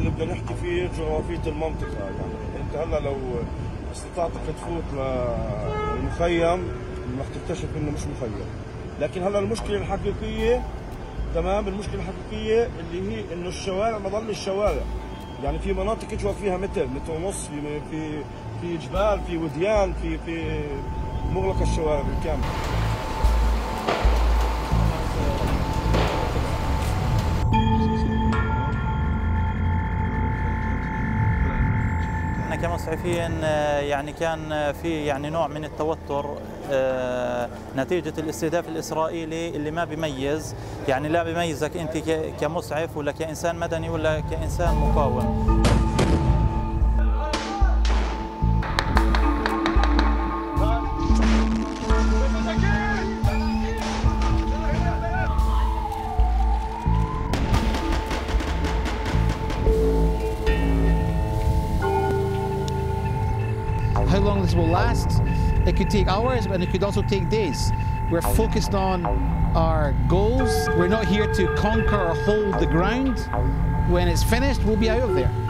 اللي بدنا نحكي فيه جغرافية المنطقة. يعني أنت هلا لو استطعتك تفوت للمخيم رح تكتشف إنه مش مخيم. لكن هلا المشكلة الحقيقية، تمام، المشكلة الحقيقية اللي هي إنه الشوارع ما ضل الشوارع. يعني في مناطق يجوا فيها متر ونص، في جبال، في وديان، في مغلقة الشوارع بالكامل. احنا كمسعفين يعني كان في يعني نوع من التوتر نتيجة الاستهداف الإسرائيلي اللي ما بيميز، يعني لا بيميزك أنت كمسعف ولا كإنسان مدني ولا كإنسان مقاوم. How long this will last? It could take hours, and it could also take days. We're focused on our goals. We're not here to conquer or hold the ground. When it's finished, we'll be out of there.